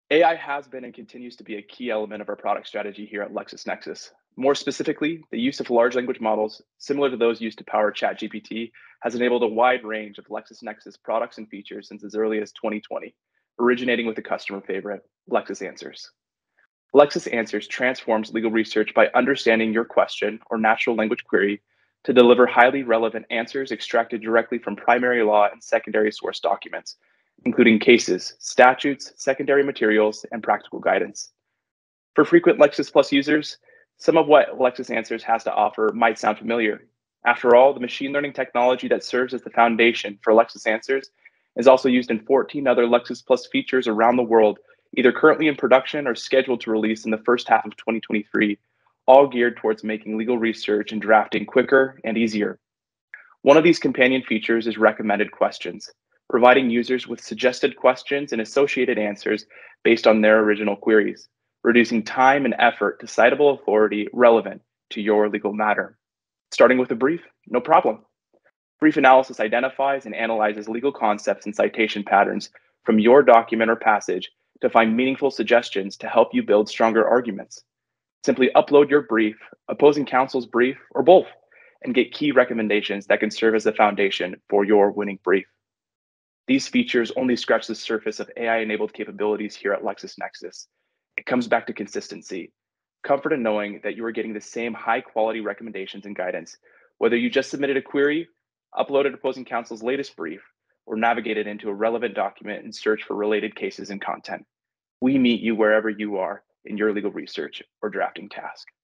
AI has been and continues to be a key element of our product strategy here at LexisNexis. More specifically, the use of large language models, similar to those used to power ChatGPT, has enabled a wide range of LexisNexis products and features since as early as 2020, originating with the customer favorite, Lexis Answers. Lexis Answers transforms legal research by understanding your question or natural language query to deliver highly relevant answers extracted directly from primary law and secondary source documents, including cases, statutes, secondary materials, and practical guidance. For frequent Lexis Plus users, some of what Lexis Answers has to offer might sound familiar. After all, the machine learning technology that serves as the foundation for Lexis Answers is also used in 14 other Lexis Plus features around the world, either currently in production or scheduled to release in the first half of 2023, all geared towards making legal research and drafting quicker and easier. One of these companion features is recommended questions, providing users with suggested questions and associated answers based on their original queries, reducing time and effort to citable authority relevant to your legal matter. Starting with a brief? No problem. Brief analysis identifies and analyzes legal concepts and citation patterns from your document or passage to find meaningful suggestions to help you build stronger arguments. Simply upload your brief, opposing counsel's brief, or both, and get key recommendations that can serve as the foundation for your winning brief. These features only scratch the surface of AI-enabled capabilities here at LexisNexis. It comes back to consistency, comfort in knowing that you are getting the same high-quality recommendations and guidance, whether you just submitted a query, uploaded opposing counsel's latest brief, or navigated into a relevant document and search for related cases and content. We meet you wherever you are in your legal research or drafting task.